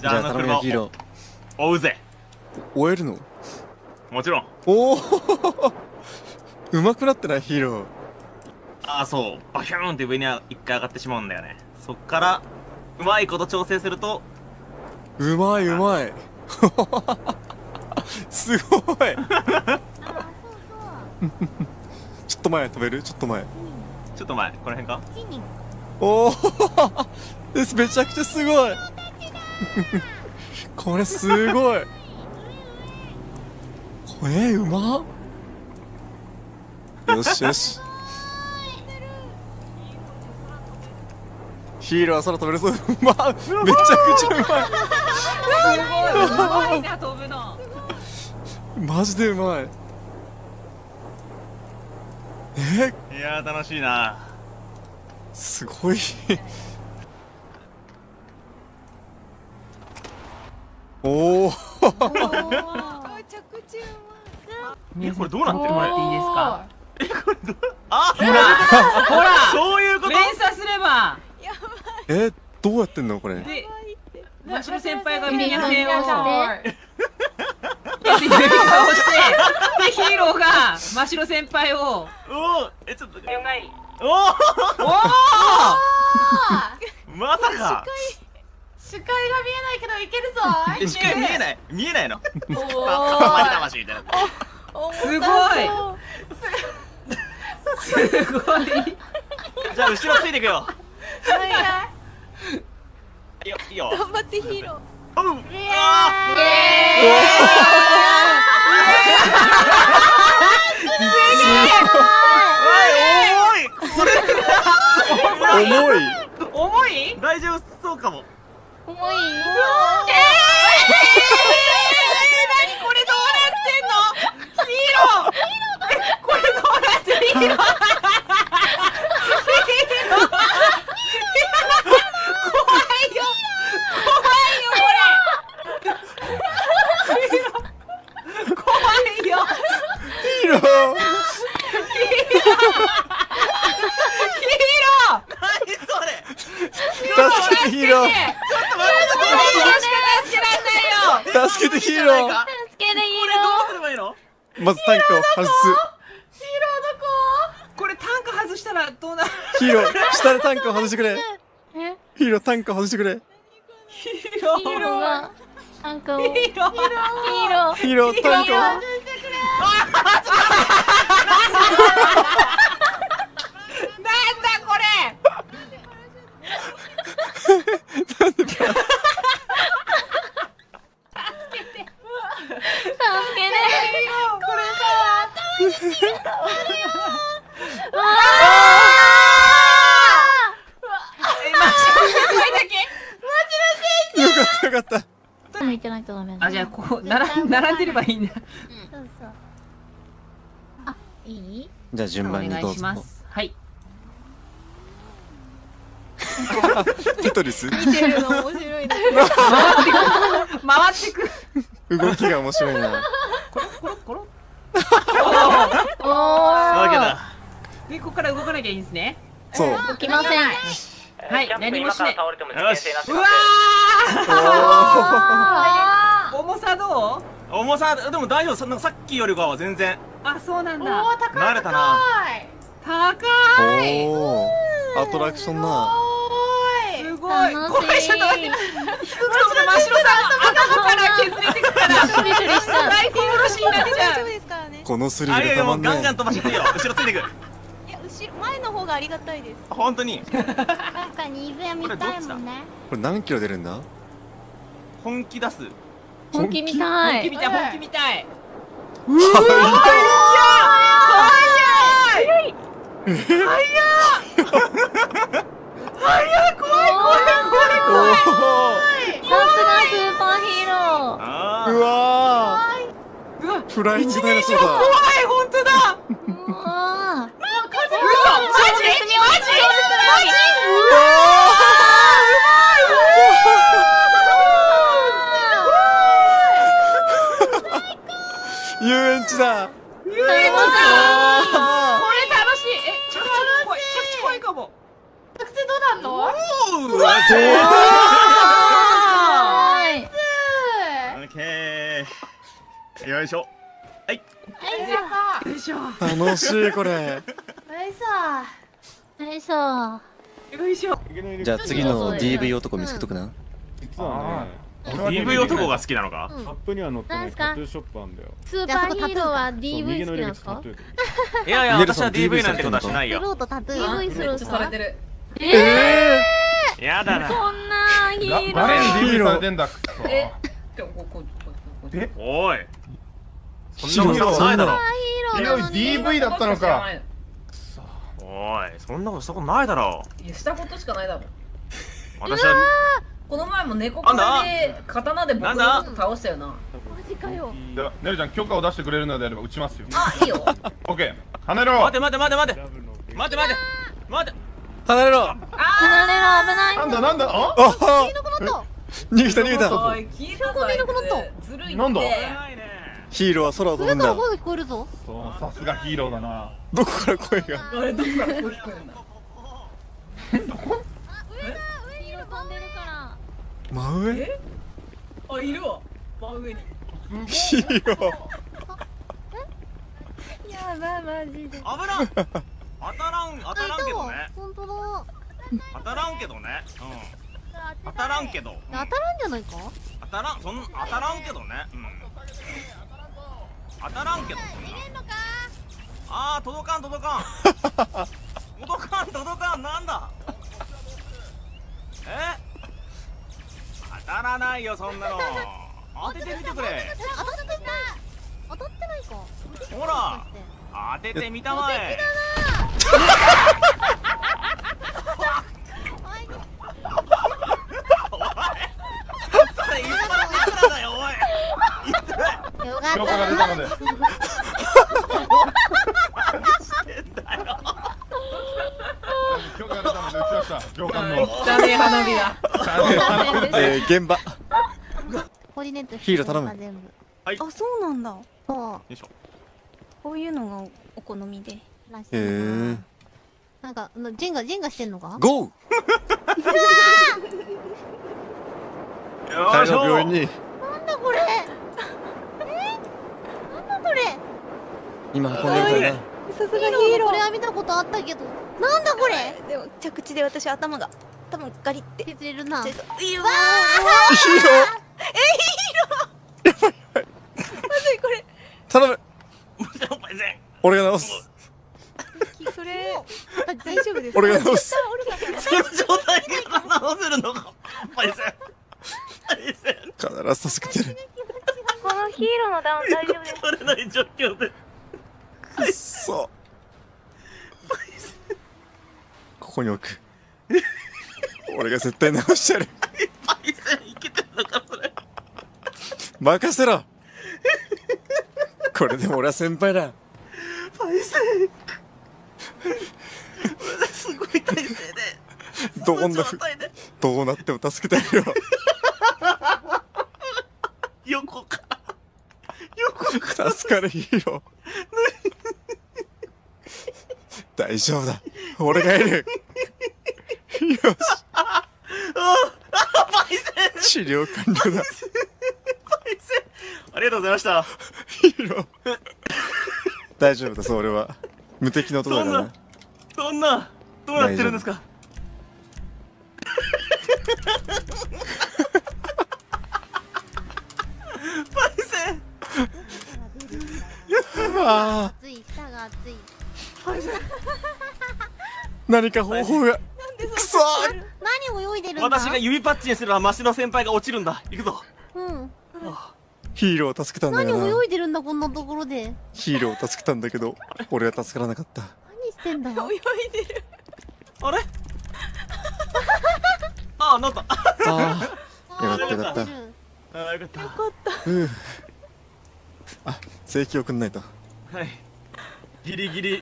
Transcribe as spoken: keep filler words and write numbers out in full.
じゃああの車をヒーロー追うぜ。 追えるの？ もちろん。 おおうまくなってないヒーロー。 ああそう、バヒューンって上に一回上がってしまうんだよね。そっからうまいこと調整するとうまいうまいすごいちょっと前飛べる？ちょっと前。 ちょっと前、この辺か。 おおめちゃくちゃすごいこれすごいこれうまっ。よしよしヒーローは空飛べるそう。うまっ、めちゃくちゃうまいすごい、うまいな、飛ぶの。 マジでうまい。えいやー楽しいな。 すごいおおめちゃくちゃうまい。 え、これどうなってる？ もらっていいですか？ え、これどう？あ、 ほらほらそういうこと。 連鎖すれば。 え、どうやってんのこれ。 で、マシロ先輩が右線を指顔してでヒーローがマシロ先輩を。 おお、え、ちょっと。 了解。 おおおおまさか。 視界が見えないけどいけるぞ。 え、視界見えない？見えないの？ おマジ魂みたいな。 すごいすごい。 じゃあ後ろついていくよ。いいよ、いいよ。 頑張ってヒーロー。 うん。 イエーイ。 重い。それ重い。 重い？ 大丈夫そうかも。 重い。 えー、何これどうなってんの？ヒーロー。え、これどうなってる？ヒーロー。ヒーロー。怖いよ。怖いよこれ。怖いよ。 ヒーロー。 ヒーロー。 何それ。 助けてヒーロー。助けてヒーロー。 助けてヒーロー。 これどうすればいいの？ まずタンクを外す。 これタンク外したらどうなる？ ヒーロー、下でタンクを外してくれ。 え？ ヒーロー、タンクを外してくれ。 ヒーロー。 ヒーローがなんかを。 ヒーロー。 ヒーロー。 ヒーロー、タンクを。 なんだこれ。 よかったよかった。 向いてないとダメだ。 あ、じゃあこう並ん並んでればいいんだ。 そうそう。あ、いい？ じゃあ順番にどうぞ。 お願いします。はい。 テトリス。 見てるの面白いね。 回ってく。 動きが面白いな。 コロコロコロ。 おそういうわけだ。 でここから動かなきゃいいんですね。 そう。 ー。起きません。 はい、何もしない。 よし。 うわあー。重さどう？ 重さでも大丈夫。そんなさっきよりかは全然あ、そうなんおだ。 お、高い。 慣れたな。 高い。 おお。アトラクションな。 すごい。 楽しいこれちょっと待って。引くと真白さんの頭から削れてくから。 処理処理した。 大根おろしになっちゃう。 ですからね。 このスリあルがたまんれよ、ガンガねン飛ばしていいよ。後ろついていく。 いや、後ろ前の方がありがたいです。 本当に。 確かに伊豆は見たいもんね。 これ何キロ出るんだ？ 本気出す。 本気みたい。 本気みたい、本気みたい。 うわ早い。早い。早い、怖い、怖い、怖い、怖い。 さすがスーパーヒーロー。 あうわうわ、 ーフライングダイナソーだ。 怖い、本当だ。 うわー。 嘘、マジ、マジ、マジ。 遊園地だ。 遊園地だ。これ楽しい。え、着地怖い、着地怖いかも。 着地どうなんの？ うわ、 怖い。 よいしょ。はい。 よいしょ楽しいこれ。 よいしょよいしょ。 よいしょ。 じゃあ次の ディーブイ 男見つけとくな。 実はね、 ディーブイ 男が好きなのか。 カップには載ってないタトゥーショップあんだよ。 スーパーヒーローは ディーブイ 好きなんですか？ いやいや、私は ディーブイ なんてことはしないよ。 ローとタトゥー ディーブイ するんですか？ ええやだな。 そんなヒーロ誰に ディーブイヒーローされてんだ。ええおい。そんなことないだろ。 ヒーローなのにディーブイ だったのか。 おい、そんなことしたことないだろ。 いや、したことしかないだろ。 私は。 この前も猫からで刀で僕のこと倒したよな。 マジかよ。 では、ねるちゃん許可を出してくれるのであれば撃ちますよ。 あ、いいよ。 オッケー。跳ねろ。 待て待て待て待て。待て待て。待て。 離れろ。 離れろ、危ない。 なんだなんだ。あ。 あ黄色くなった。 逃げた逃げた。 おい、聞いたぞあいつ。ずるいって。 なんだ。 ヒーローは空を飛ぶんだ。 上から声が聞こえるぞ。 そう、さすがヒーローだな。 どこから声が。 あれ、どこから声聞こえるんだ。 どこ？ 上だ、上に飛んでるから。 真上？ あ、いるわ。真上に。 ヒーロー。 やばい、マジで。 危な。当たらん、当たらんけどね。 本当だ。 当たらんけどね。うん。当たらんけど。 当たらんじゃないか？ 当たらん、そん、当たらんけどね。うん。当たらんけど。ああ、届かん、届かん。届かん、届かん、なんだ。え？当たらないよ、そんなの。当ててみてくれ。 当たってた。当たってないか。 ほら。当ててみたまえ。それ一発いくらだよ、おい。 よかった。 許可が出たので。許可が出たので撃ちました。上官の。 汚ねえ花火だ。 えー、現場。 コーディネートヒーロー頼む。 全部。 はい。 あ、そうなんだ。 そう。 よいしょ。 こういうのがお好みで。 らしいへえ。 なんか、ジェンガ、ジェンガしてんのか？ ゴー。 よいしょ。 病院に。 なんだこれ。え？なんだこれ。 今運んでるからな。 さすがヒーロこれは見たことあったけど。なんだこれ。 ー。でも着地で私頭が多分ガリって削れるな。 ちょっとうわヒーロー。まずいこれ。 ー。頼む。俺が直す。 それ大丈夫ですか？ 俺が直す。 その状態から直せるのか。パイセン。パイセン。 必ず助けてやる。 このヒーローのダウン大丈夫ですか？ 取れない状況で。 くっそ。ここに置く。俺が絶対直してやる。 パイセンいけてんのかそれ。 任せろ。これでも俺は先輩だ。 パイセン。すごい体勢で。 どんなふどうなっても助けてやるよ。 横から横から助かるヒーロー。大丈夫だ。俺がいる。よし。 ああ、パイセン。 治療完了だ。 パイセン。ありがとうございました。 ヒーロー。大丈夫だぞ俺は。無敵の男だからな。 そんなどうなってるんですか。パイセン。 ああ。 熱い、舌が熱い。 何か方法が。くそー。 何泳いでるんだ。 私が指パッチンすればマシの先輩が落ちるんだ。行くぞ。 うん。 ヒーローを助けたんだ何よな。 泳いでるんだこんなところで。 ヒーローを助けたんだけど俺は助からなかった。 何してんだ。泳いでる。 あれ。ああ、なった。 ああ。よかったよかった。 ああ、よかった。よかった。 うん。あ、正規をくんないと。 はい。ギリギリ